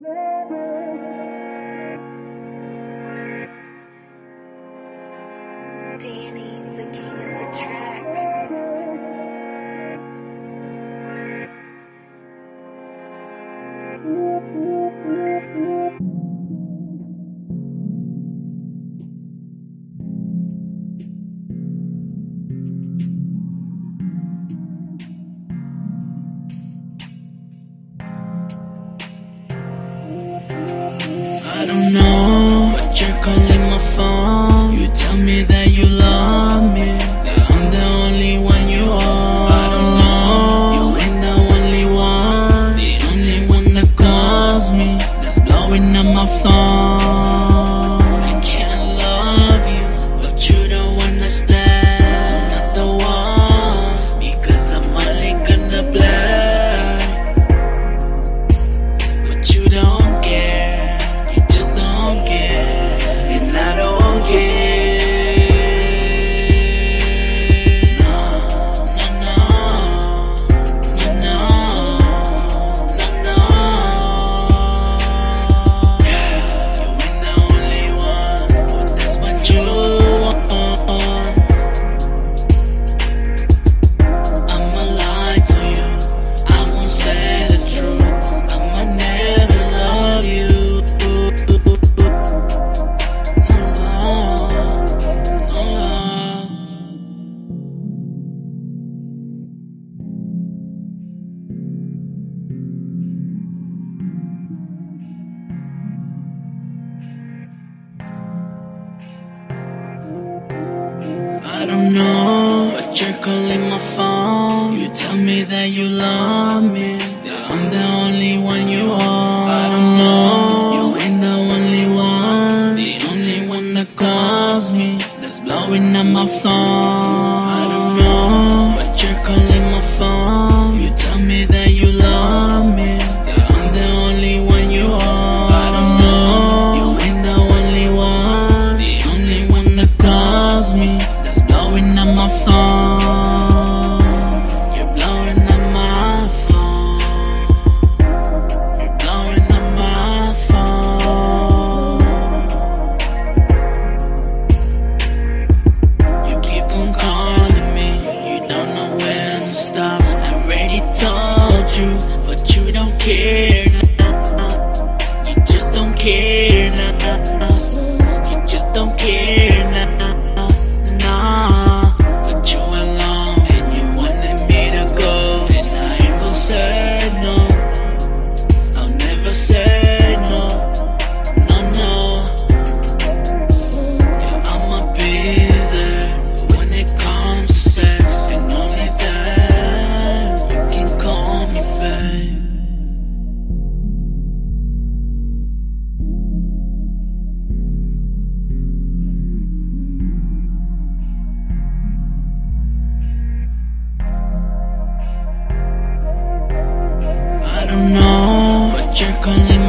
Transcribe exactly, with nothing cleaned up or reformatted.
Danny, the king of the track. I don't know, but you're calling my phone. You tell me that you love me, that I'm the only one you are. I don't know, you ain't the only one, the only one that calls me, that's blowing up my phone. I can't love you, but you don't understand. I'm not the one, because I'm only gonna play, but you don't care. I don't know, but you're calling my phone. You tell me that you love me, that I'm the only one you are. I don't know, you ain't the only one, the only one that calls me, that's blowing up my phone. I don't know, but you're calling my phone. You tell me that you love me, that I'm the only one you are. I don't know, you ain't the only one, the only one that calls me, blowing up my phone. You're blowing up my phone. You're blowing up my phone. You keep on calling me, you don't know when to stop. I already told you, but you don't care now. You just don't care now. You just don't care now. I don't know, but you're calling